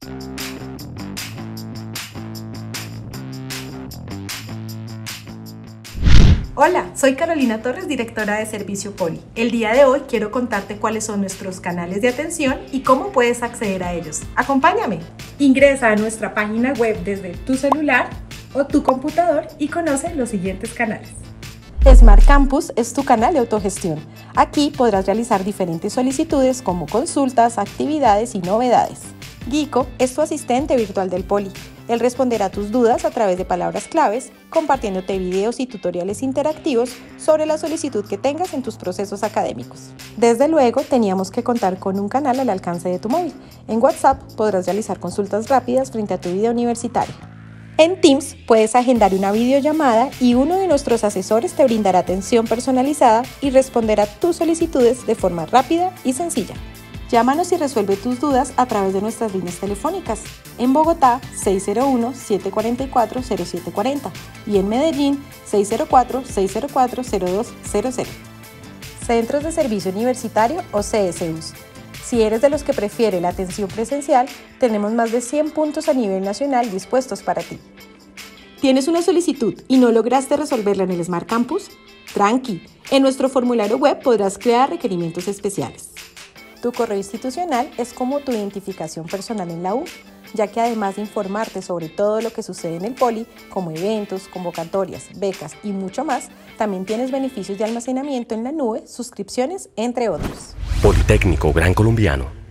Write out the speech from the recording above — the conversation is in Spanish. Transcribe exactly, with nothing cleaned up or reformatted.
Hola, soy Carolina Torres, directora de Servicio Poli. El día de hoy quiero contarte cuáles son nuestros canales de atención y cómo puedes acceder a ellos. ¡Acompáñame! Ingresa a nuestra página web desde tu celular o tu computador y conoce los siguientes canales. Smart Campus es tu canal de autogestión. Aquí podrás realizar diferentes solicitudes como consultas, actividades y novedades. Gico es tu asistente virtual del Poli. Él responderá tus dudas a través de palabras claves, compartiéndote videos y tutoriales interactivos sobre la solicitud que tengas en tus procesos académicos. Desde luego, teníamos que contar con un canal al alcance de tu móvil. En WhatsApp podrás realizar consultas rápidas frente a tu vida universitaria. En Teams puedes agendar una videollamada y uno de nuestros asesores te brindará atención personalizada y responderá tus solicitudes de forma rápida y sencilla. Llámanos y resuelve tus dudas a través de nuestras líneas telefónicas. En Bogotá, seis cero uno, siete cuatro cuatro, cero siete cuatro cero y en Medellín, seis cero cuatro, seis cero cuatro, cero dos cero cero. Centros de Servicio Universitario o C S Us. Si eres de los que prefiere la atención presencial, tenemos más de cien puntos a nivel nacional dispuestos para ti. ¿Tienes una solicitud y no lograste resolverla en el Smart Campus? Tranqui, en nuestro formulario web podrás crear requerimientos especiales. Tu correo institucional es como tu identificación personal en la U, ya que además de informarte sobre todo lo que sucede en el Poli, como eventos, convocatorias, becas y mucho más, también tienes beneficios de almacenamiento en la nube, suscripciones, entre otros. Politécnico Gran Colombiano.